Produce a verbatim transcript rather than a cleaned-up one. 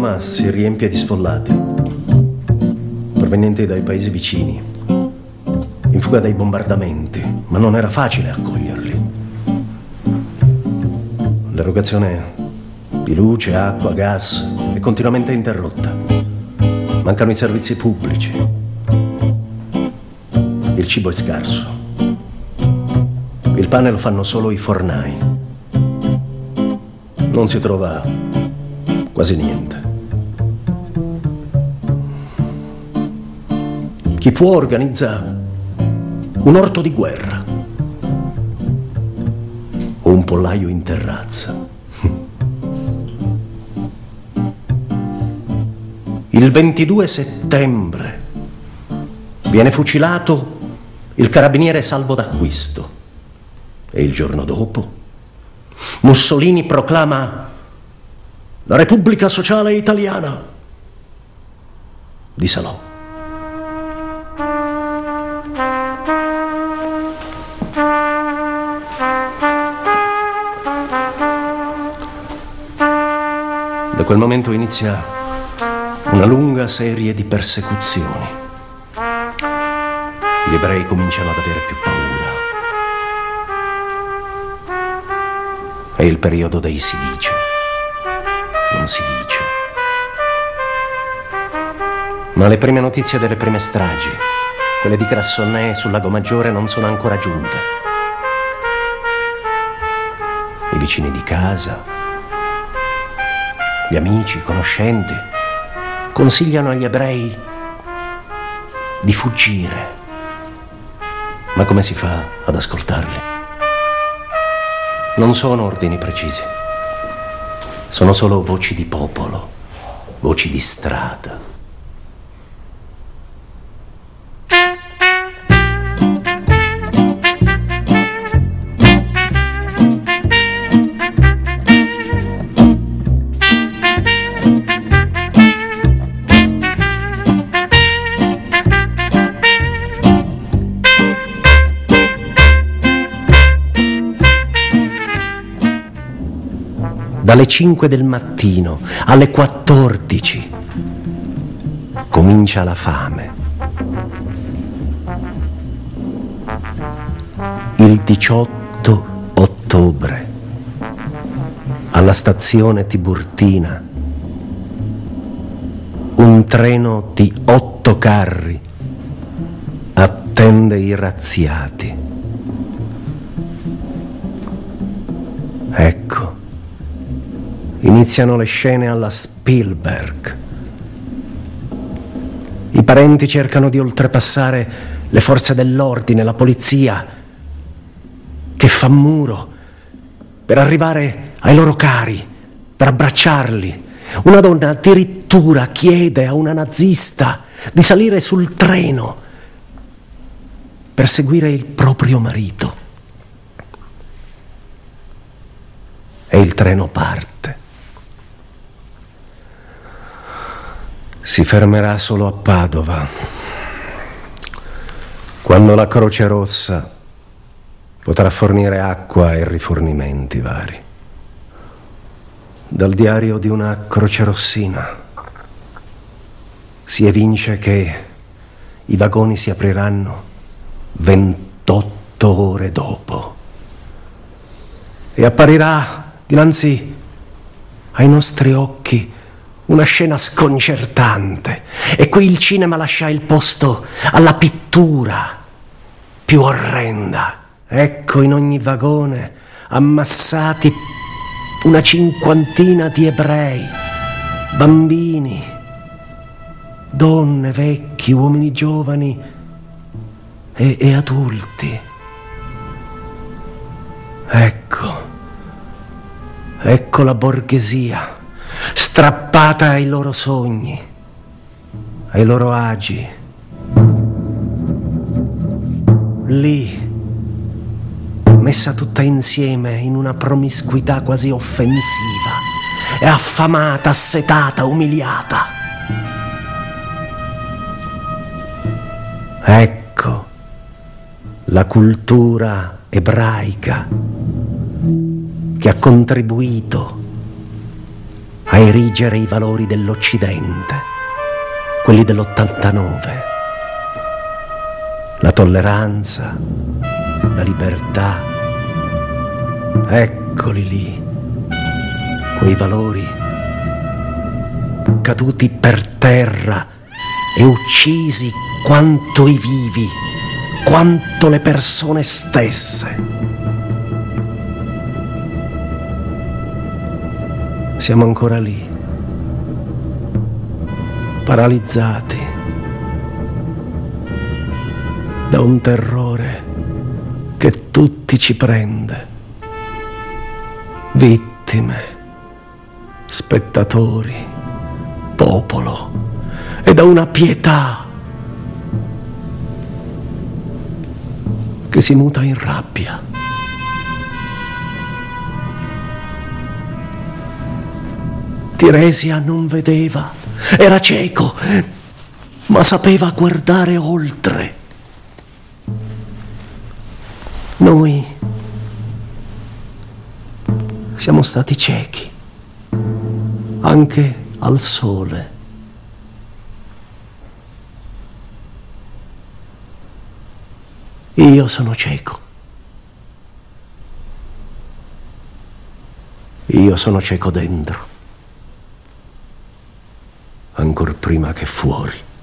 Roma si riempie di sfollati, provenienti dai paesi vicini, in fuga dai bombardamenti, ma non era facile accoglierli. L'erogazione di luce, acqua, gas è continuamente interrotta. Mancano i servizi pubblici. Il cibo è scarso. Il pane lo fanno solo i fornai. Non si trova quasi niente. Chi può organizza un orto di guerra o un pollaio in terrazza. Il ventidue settembre viene fucilato il carabiniere Salvo d'Acquisto e il giorno dopo Mussolini proclama la Repubblica Sociale Italiana di Salò. Da quel momento inizia una lunga serie di persecuzioni. Gli ebrei cominciano ad avere più paura. È il periodo dei si dice, non si dice. Ma le prime notizie delle prime stragi, quelle di Grassonnet sul Lago Maggiore, non sono ancora giunte. I vicini di casa, gli amici, i conoscenti, consigliano agli ebrei di fuggire. Ma come si fa ad ascoltarli? Non sono ordini precisi. Sono solo voci di popolo, voci di strada. Dalle cinque del mattino alle quattordici comincia la fame. Il diciotto ottobre alla stazione Tiburtina un treno di otto carri attende i razziati. Ecco, iniziano le scene alla Spielberg. I parenti cercano di oltrepassare le forze dell'ordine, la polizia, che fa muro per arrivare ai loro cari, per abbracciarli. Una donna addirittura chiede a una nazista di salire sul treno per seguire il proprio marito. E il treno parte. Si fermerà solo a Padova, quando la Croce Rossa potrà fornire acqua e rifornimenti vari. Dal diario di una crocerossina si evince che i vagoni si apriranno ventotto ore dopo e apparirà dinanzi ai nostri occhi una scena sconcertante. E qui il cinema lascia il posto alla pittura più orrenda. Ecco in ogni vagone ammassati una cinquantina di ebrei, bambini, donne, vecchi, uomini giovani e, e adulti. Ecco, ecco la borghesia strappata ai loro sogni, ai loro agi. Lì, messa tutta insieme in una promiscuità quasi offensiva, e affamata, assetata, umiliata. Ecco la cultura ebraica che ha contribuito a erigere i valori dell'Occidente, quelli dell'ottantanove, la tolleranza, la libertà. Eccoli lì, quei valori caduti per terra e uccisi quanto i vivi, quanto le persone stesse. Siamo ancora lì, paralizzati da un terrore che tutti ci prende, vittime, spettatori, popolo, e da una pietà che si muta in rabbia. Tiresia non vedeva, era cieco, ma sapeva guardare oltre. Noi siamo stati ciechi, anche al sole. Io sono cieco. Io sono cieco dentro, ancor prima che fuori.